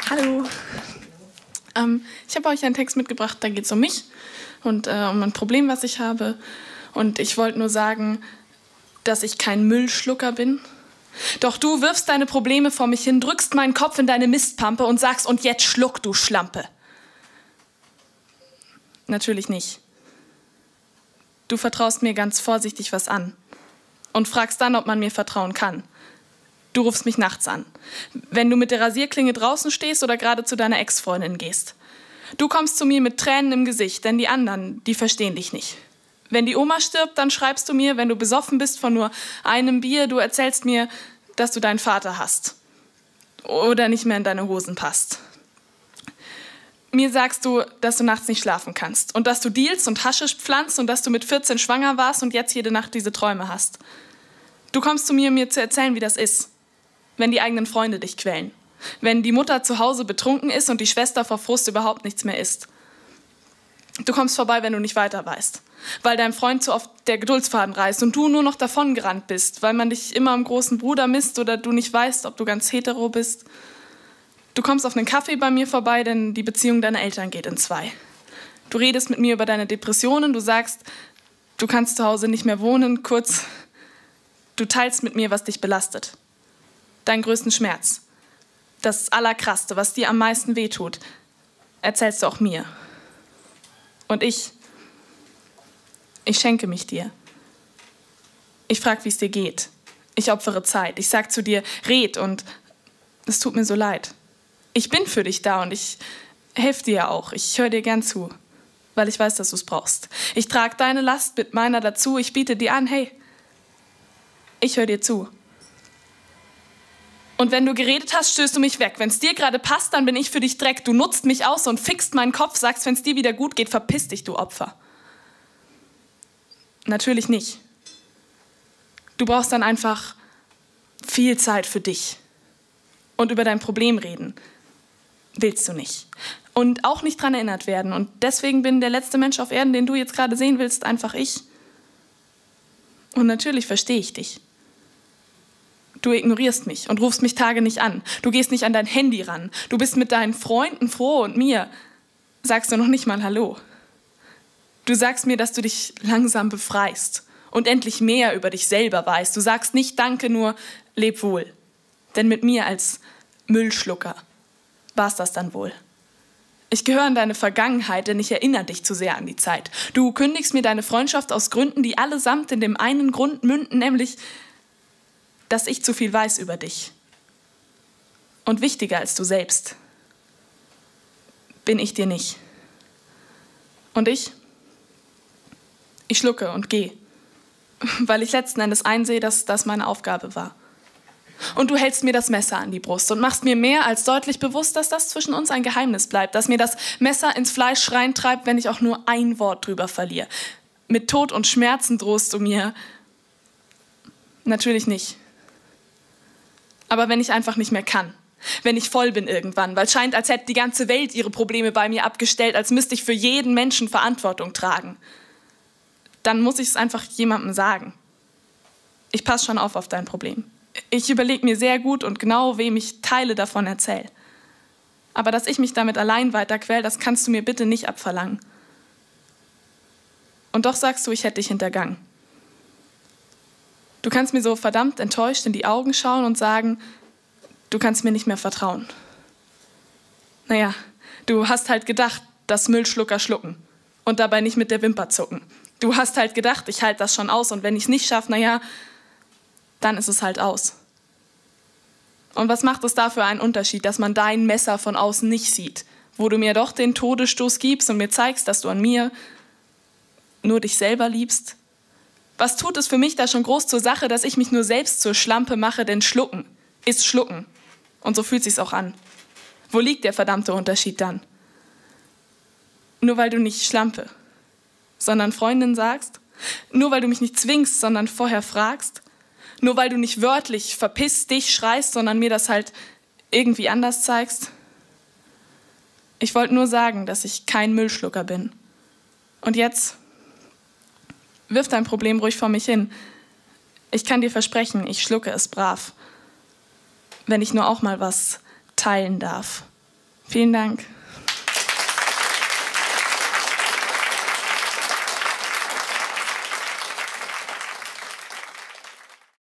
Hallo. Ich habe euch einen Text mitgebracht, da geht es um mich und um ein Problem, was ich habe. Und ich wollte nur sagen, dass ich kein Müllschlucker bin. Doch du wirfst deine Probleme vor mich hin, drückst meinen Kopf in deine Mistpampe und sagst, und jetzt schluck, du Schlampe. Natürlich nicht. Du vertraust mir ganz vorsichtig was an und fragst dann, ob man mir vertrauen kann. Du rufst mich nachts an, wenn du mit der Rasierklinge draußen stehst oder gerade zu deiner Ex-Freundin gehst. Du kommst zu mir mit Tränen im Gesicht, denn die anderen, die verstehen dich nicht. Wenn die Oma stirbt, dann schreibst du mir, wenn du besoffen bist von nur einem Bier, du erzählst mir, dass du deinen Vater hast oder nicht mehr in deine Hosen passt. Mir sagst du, dass du nachts nicht schlafen kannst und dass du Deals und Haschisch pflanzt und dass du mit 14 schwanger warst und jetzt jede Nacht diese Träume hast. Du kommst zu mir, um mir zu erzählen, wie das ist, wenn die eigenen Freunde dich quälen, wenn die Mutter zu Hause betrunken ist und die Schwester vor Frust überhaupt nichts mehr isst. Du kommst vorbei, wenn du nicht weiter weißt, weil deinem Freund zu oft der Geduldsfaden reißt und du nur noch davongerannt bist, weil man dich immer am großen Bruder misst oder du nicht weißt, ob du ganz hetero bist. Du kommst auf einen Kaffee bei mir vorbei, denn die Beziehung deiner Eltern geht in 2. Du redest mit mir über deine Depressionen, du sagst, du kannst zu Hause nicht mehr wohnen, kurz, du teilst mit mir, was dich belastet. Deinen größten Schmerz, das Allerkrasseste, was dir am meisten wehtut, erzählst du auch mir. Und ich schenke mich dir. Ich frage, wie es dir geht. Ich opfere Zeit. Ich sag zu dir, red und es tut mir so leid. Ich bin für dich da und ich helfe dir auch. Ich höre dir gern zu, weil ich weiß, dass du es brauchst. Ich trage deine Last mit meiner dazu. Ich biete dir an, hey, ich höre dir zu. Und wenn du geredet hast, stößt du mich weg. Wenn es dir gerade passt, dann bin ich für dich Dreck. Du nutzt mich aus und fixt meinen Kopf, sagst, wenn es dir wieder gut geht, verpiss dich, du Opfer. Natürlich nicht. Du brauchst dann einfach viel Zeit für dich. Und über dein Problem reden willst du nicht. Und auch nicht dran erinnert werden. Und deswegen bin der letzte Mensch auf Erden, den du jetzt gerade sehen willst, einfach ich. Und natürlich verstehe ich dich. Du ignorierst mich und rufst mich Tage nicht an. Du gehst nicht an dein Handy ran. Du bist mit deinen Freunden froh und mir sagst du noch nicht mal Hallo. Du sagst mir, dass du dich langsam befreist und endlich mehr über dich selber weißt. Du sagst nicht Danke, nur leb wohl. Denn mit mir als Müllschlucker war's das dann wohl. Ich gehöre in deine Vergangenheit, denn ich erinnere dich zu sehr an die Zeit. Du kündigst mir deine Freundschaft aus Gründen, die allesamt in dem einen Grund münden, nämlich dass ich zu viel weiß über dich. Und wichtiger als du selbst bin ich dir nicht. Und ich schlucke und gehe, weil ich letzten Endes einsehe, dass das meine Aufgabe war. Und du hältst mir das Messer an die Brust und machst mir mehr als deutlich bewusst, dass das zwischen uns ein Geheimnis bleibt, dass mir das Messer ins Fleisch reintreibt, wenn ich auch nur ein Wort drüber verliere. Mit Tod und Schmerzen drohst du mir. Natürlich nicht. Aber wenn ich einfach nicht mehr kann, wenn ich voll bin irgendwann, weil es scheint, als hätte die ganze Welt ihre Probleme bei mir abgestellt, als müsste ich für jeden Menschen Verantwortung tragen, dann muss ich es einfach jemandem sagen. Ich passe schon auf dein Problem. Ich überlege mir sehr gut und genau, wem ich Teile davon erzähle. Aber dass ich mich damit allein weiterquäle, das kannst du mir bitte nicht abverlangen. Und doch sagst du, ich hätte dich hintergangen. Du kannst mir so verdammt enttäuscht in die Augen schauen und sagen, du kannst mir nicht mehr vertrauen. Naja, du hast halt gedacht, dass Müllschlucker schlucken und dabei nicht mit der Wimper zucken. Du hast halt gedacht, ich halte das schon aus und wenn ich es nicht schaffe, naja, dann ist es halt aus. Und was macht es da für einen Unterschied, dass man dein Messer von außen nicht sieht, wo du mir doch den Todesstoß gibst und mir zeigst, dass du an mir nur dich selber liebst? Was tut es für mich da schon groß zur Sache, dass ich mich nur selbst zur Schlampe mache, denn Schlucken ist Schlucken. Und so fühlt sich's auch an. Wo liegt der verdammte Unterschied dann? Nur weil du nicht Schlampe, sondern Freundin sagst? Nur weil du mich nicht zwingst, sondern vorher fragst? Nur weil du nicht wörtlich verpiss dich schreist, sondern mir das halt irgendwie anders zeigst? Ich wollte nur sagen, dass ich kein Müllschlucker bin. Und jetzt wirf dein Problem ruhig vor mich hin. Ich kann dir versprechen, ich schlucke es brav, wenn ich nur auch mal was teilen darf. Vielen Dank.